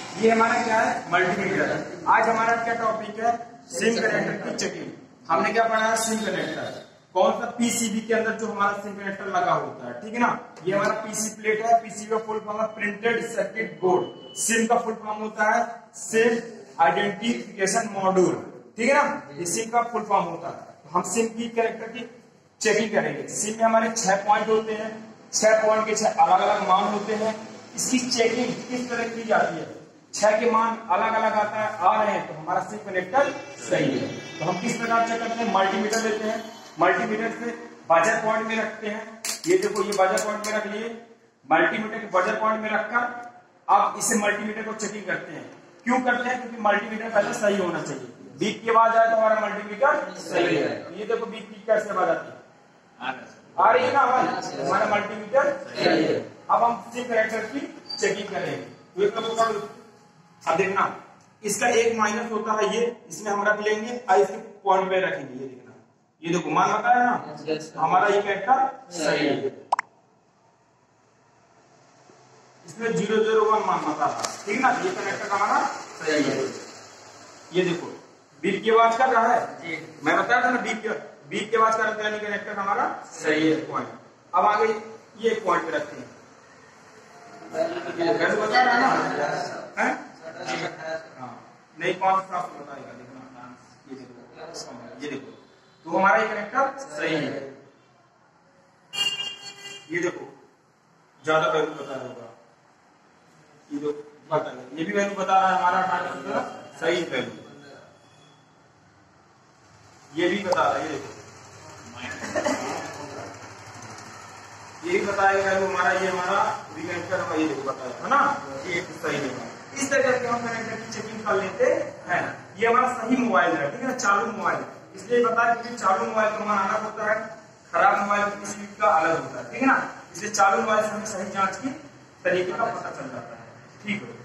ये हमारा क्या है, मल्टीमीटर। आज हमारा क्या टॉपिक है, सिम कनेक्टर की चेकिंग। हमने क्या पढ़ा है, सिम कनेक्टर कौन सा, पीसीबी के अंदर जो हमारा सिम कनेक्टर लगा होता है, ठीक है ना। ये हमारा पीसी प्लेट है, पीसीबी का फुल फॉर्म है प्रिंटेड सर्किट बोर्ड। सिम का फुल फॉर्म होता है सिम आइडेंटिफिकेशन मॉड्यूल, ठीक है ना, ये सिम का फुल फॉर्म होता है। तो हम सिम की कनेक्टर की चेकिंग करेंगे। सिम में हमारे 6 पॉइंट होते हैं, 6 पॉइंट के 6 अलग अलग मान होते हैं। इसकी चेकिंग किस तरह की जाती है, 6 के मान अलग अलग आता है, आ रहे हैं तो हमारा सिम कनेक्टर सही है। तो हम किस प्रकार चेक करते हैं, मल्टीमीटर लेते हैं, मल्टीमीटर से बाजर पॉइंट में रखते हैं। ये देखो, ये बाजर पॉइंट में रख लिए, मल्टीमीटर के बाजर पॉइंट में रखकर अब इसे मल्टीमीटर को चेकिंग करते हैं। क्यों करते हैं, क्योंकि मल्टीमीटर पहले सही होना चाहिए। बीप की आवाज आए तो हमारा मल्टीमीटर सही है। ये देखो बीप की कैसे आवाज आती है, आ रही है ना आवाज, हमारा मल्टीमीटर सही है। अब हम सिम कनेक्टर की चेकिंग करेंगे। अब देखना, इसका एक माइनस होता है, ये इसमें हम रख लेंगे और इसके पॉइंट पे रखेंगे। ये देखना, ये देखो मान बताया ना, हमारा ये कनेक्टर सही है। इसमें 001 मान बता रहा है, ठीक ना, ये कनेक्टर हमारा सही है। ये देखो बीप की आवाज कर रहा है, मैं बताया था ना, बीप की आवाज कर रहा है, कनेक्टर हमारा सही है पॉइंट। अब आगे ये पॉइंट पे रखते हैं, बता रहा है ना, है नहीं कौन सा बताएगा, देखना ये देखो, तो हमारा ये कनेक्टर सही है। ये देखो ज्यादा वैल्यू बता रहा होगा, ये जो बता है, ये भी वैल्यू बता रहा है हमारा 18 सही वैल्यू, ये भी बता रहा है, ये देखो ये भी बताएगा वैल्यू हमारा, ये हमारा कनेक्टर ये देखो बताया है ना, ये सही है। इस तरह से हम कनेक्टर की चेकिंग कर लेते हैं। ये हमारा सही मोबाइल है, ठीक है ना, चालू मोबाइल, इसलिए बताया क्योंकि चालू मोबाइल का मान अलग होता है, खराब मोबाइल किसी का अलग होता है, ठीक है ना। इसलिए चालू मोबाइल से हमें सही जांच की तरीके का पता चल जाता है, ठीक है।